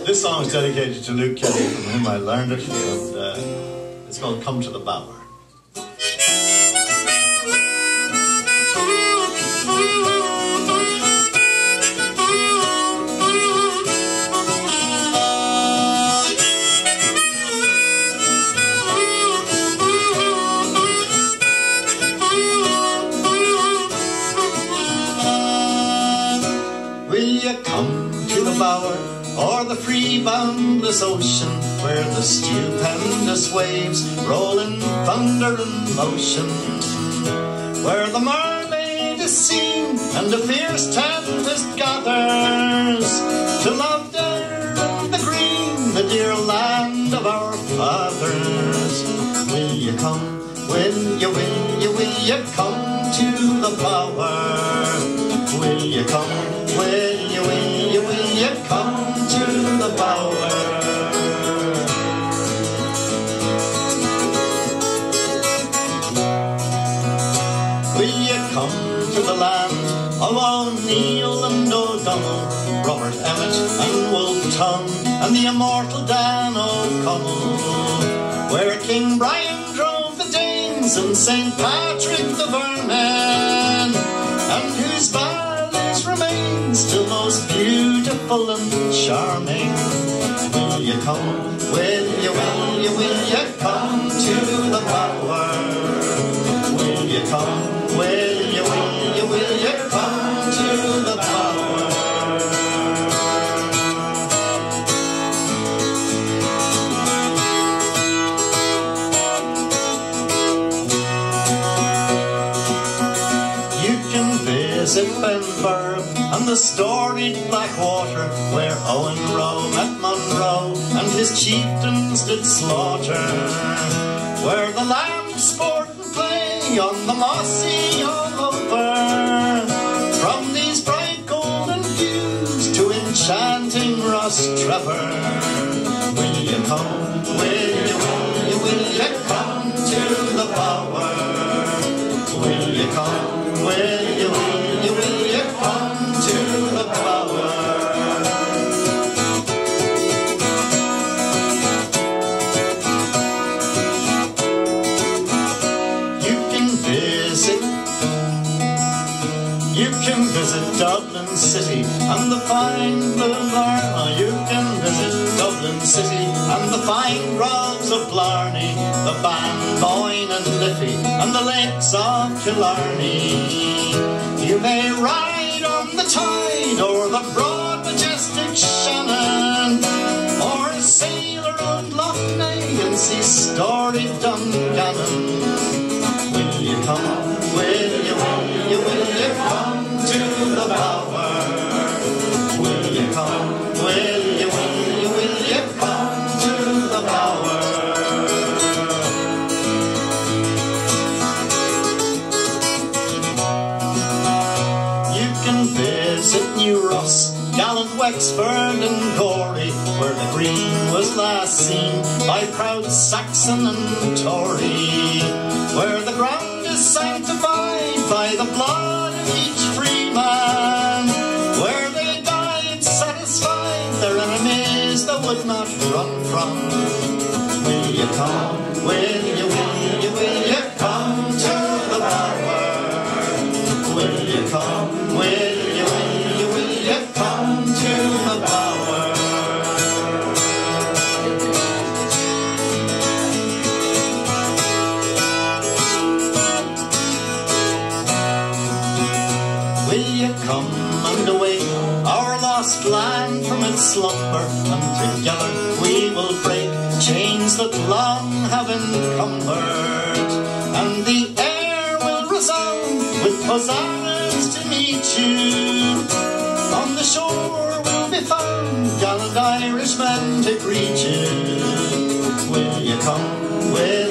This song is dedicated to Luke Kelly, from whom I learned it, and it's called Come to the Bower. Will you come to the bower, or the free boundless ocean, where the stupendous waves roll in thunder and motion, where the mermaid is seen and the fierce tempest gathers, to love there and the green, the dear land of our fathers? Will you come? Will you come to the bower? Will you come? Will you come to the bower? Will you come to the land of O'Neill and O'Donnell, Robert Emmett and Wolfe and the immortal Dan O'Connell, where King Brian drove the Danes and St. Patrick the vermin, and whose valleys remain still most beautiful and charming? Will you come? Will you come to the bower? Will you come? Will you come to the bower? You can visit Benburb and the storied Blackwater, where Owen Roe met Monroe and his chieftains did slaughter, where the lambs sport and play on the mossy all over, from these bright golden views to enchanting Ross Trevor. Will you come? Will you come to the bower? Will you come? Will you come to the bower? You can visit Dublin City and the fine Blarney. You can visit Dublin City and the fine groves of Blarney, the Banboyne and Liffey and the lakes of Killarney. You may ride on the tide or the broad majestic Shannon, or sail around Loch Ness and see storied Dungannon. Will you come? Will you come to the bower? Will you come? Will you come to the bower? You can visit New Ross, gallant Wexford and Gorey, where the green was last seen by proud Saxon and Tory, where the ground is sanctified by the blood of each free man, where they died satisfied their enemies they would not run from. Will you come? Will you come to the bower? Will you come? Will you come to the bower? Will you come and awake our lost land from its slumber, and together we will break chains that long have encumbered, and the air will resound with hosannas to meet you. On the shore will be found gallant Irishmen to greet you. Will you come? Will